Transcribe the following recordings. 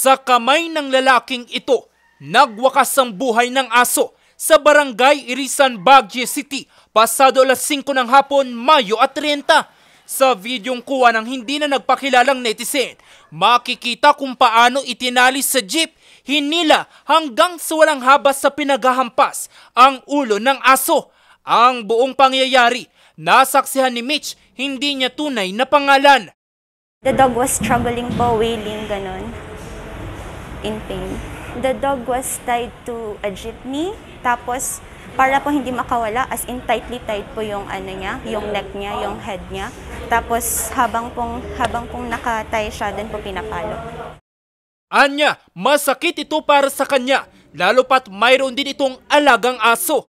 Sa kamay ng lalaking ito, nagwakas ang buhay ng aso sa Barangay Irisan, Baguio City, pasado alas 5 ng hapon, Mayo 30. Sa videong kuha ng hindi na nagpakilalang netizen, makikita kung paano itinali sa jeep, hinila hanggang sa walang habas sa pinaghahampas ang ulo ng aso. Ang buong pangyayari, nasaksihan ni Mitch, hindi niya tunay na pangalan. The dog was struggling po, wailing, ganon, in pain. The dog was tied to a jeepney, tapos para po hindi makawala, as in tightly tied po yung ano niya, yung neck niya, yung head niya. Tapos habang pong nakatay siya, din po pinapalo. Anya, masakit ito para sa kanya, lalo pat mayroon din itong alagang aso.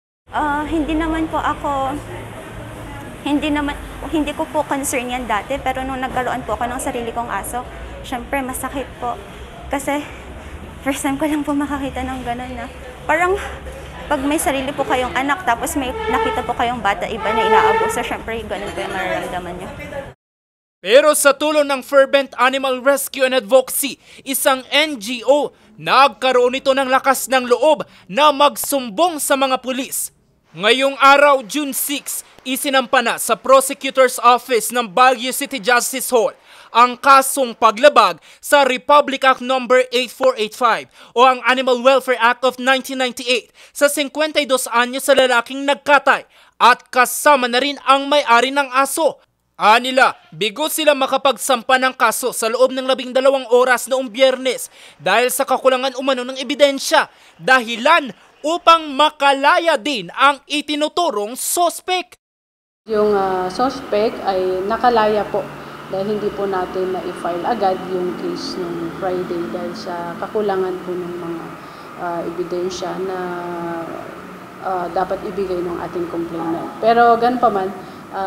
Hindi ko po concern yan dati, pero nung nagkaroon po ako ng sarili kong aso, syempre masakit po. Kasi first time ko lang po makakita ng gano'n na parang pag may sarili po kayong anak tapos may nakita po kayong bata iba na inaabuso, syempre gano'n po yung mararamdaman nyo. Pero sa tulong ng Fervent Animal Rescue and Advocacy, isang NGO, nagkaroon ito ng lakas ng loob na magsumbong sa mga pulis. Ngayong araw, June 6, isinampa na sa Prosecutor's Office ng Baguio City Justice Hall ang kasong paglabag sa Republic Act No. 8485 o ang Animal Welfare Act of 1998 sa 52 anyo sa lalaking nagkatay at kasama na rin ang may-ari ng aso. Anila, bigo sila makapagsampa ng kaso sa loob ng 12 oras noong Biyernes dahil sa kakulangan umano ng ebidensya, dahilan upang makalaya din ang itinuturong sospek. Yung sospek ay nakalaya po dahil hindi po natin na-file agad yung case nung Friday dahil sa kakulangan po ng mga ebidensya na dapat ibigay ng ating complainant. Pero ganun pa man,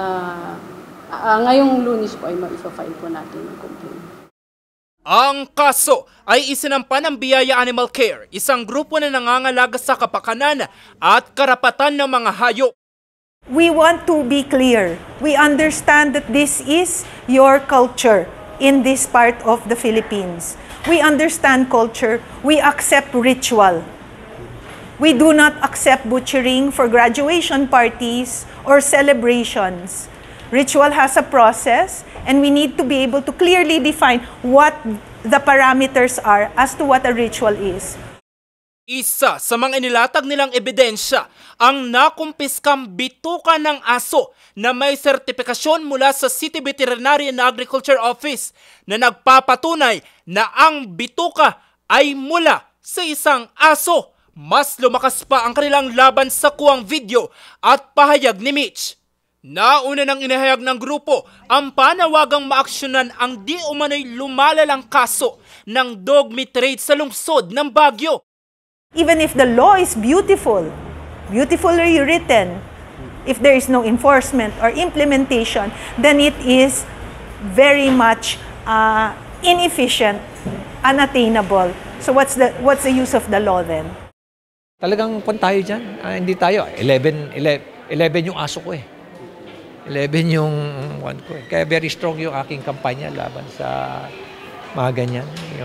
ngayong Lunes po ay ma-file po natin yung complaint. Ang kaso ay isinampa ng Biyaya Animal Care, isang grupo na nangangalaga sa kapakanan at karapatan ng mga hayop. We want to be clear. We understand that this is your culture in this part of the Philippines. We understand culture. We accept ritual. We do not accept butchering for graduation parties or celebrations. Ritual has a process, and we need to be able to clearly define what the parameters are as to what a ritual is. Isa sa mga inilatag nilang ebidensya ang nakumpiskang bituka ng aso na may sertifikasyon mula sa City Veterinary and Agriculture Office na nagpapatunay na ang bituka ay mula sa isang aso. Mas lumakas pa ang kanilang laban sa kuwang video at pahayag ni Mitch. Nauna nang inahayag ng grupo ang panawagang maaksyonan ang di umano'y lumalalang kaso ng dog meat trade sa lungsod ng Baguio. Even if the law is beautifully written, if there is no enforcement or implementation, then it is very much inefficient, unattainable. So what's the use of the law then? Talagang tayo dyan. Hindi tayo. 11 yung aso ko eh. 11 yung one ko eh. Kaya very strong yung aking kampanya laban sa mga ganyan.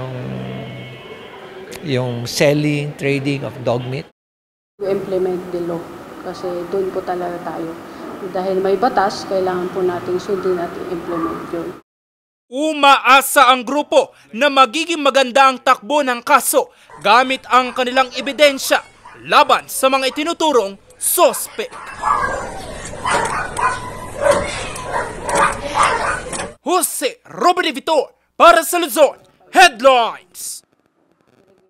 Yung selling, trading of dog meat. We implement the law kasi doon po talaga tayo. Dahil may batas, kailangan po natin sundin at i-implement yun. Umaasa ang grupo na magiging maganda ang takbo ng kaso gamit ang kanilang ebidensya laban sa mga itinuturong sospek. Jose Robert Vitor para sa Luzon Headlines.